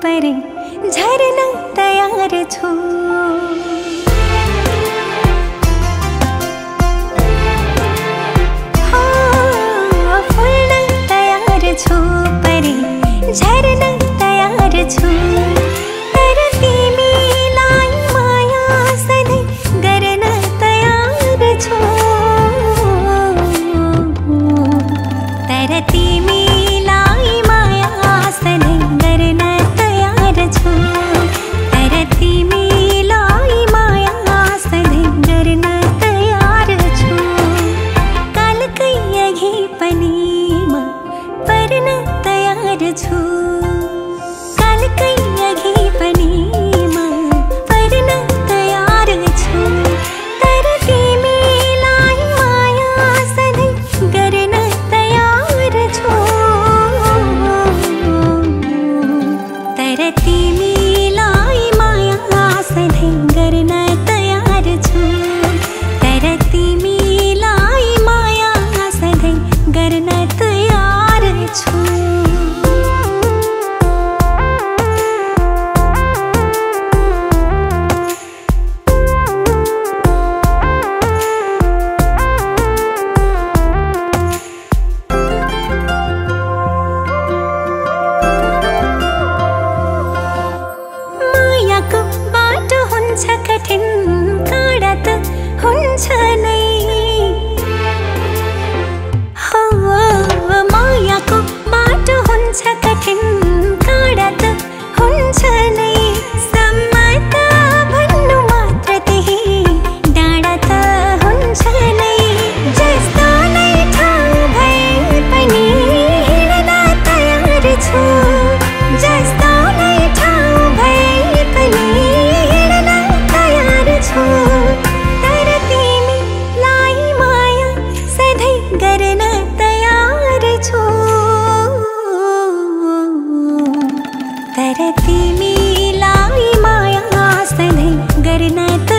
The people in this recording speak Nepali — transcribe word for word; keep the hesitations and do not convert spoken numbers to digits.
परे झरना तयार छु। छु परे झरना तयार छु। तर तिमीलाई माया सधैँ गर्न तयार छु। तर तिमीलाई माया सधैँ गर्न तयार छु। तर तिमीलाई माया सधैँ गर्न तयार छु। कालकै अघि पनि पर्न तयार छु। कालकै अघि पनि म पर्न तयार छु। तर तिमीलाई माया सधैँ गर्न तयार छु। तर तिमीलाई माया सधैँ गर्न तयार छु। तर तिमीलाई माया सधैँ गर्न तयार छु। मायाको बाटो हुन्छ कठिन, काँडा त हुन्छ नै। हो मायाको बाटो हुन्छ कठिन, काँडा त हुन्छ नै। सम्मत भन्नु मात्र त्यही डाँडा त हुन्छ नै। जस्तो नै ठाउँ भए पनि हिँड्न तयार छु। जस्तो नै ठाउँ भए पनि हिँड्न तयार छु। तर तिमीलाई माया सधैँ गर्न तयार छु। तर तिमीलाई माया सधैँ गर्न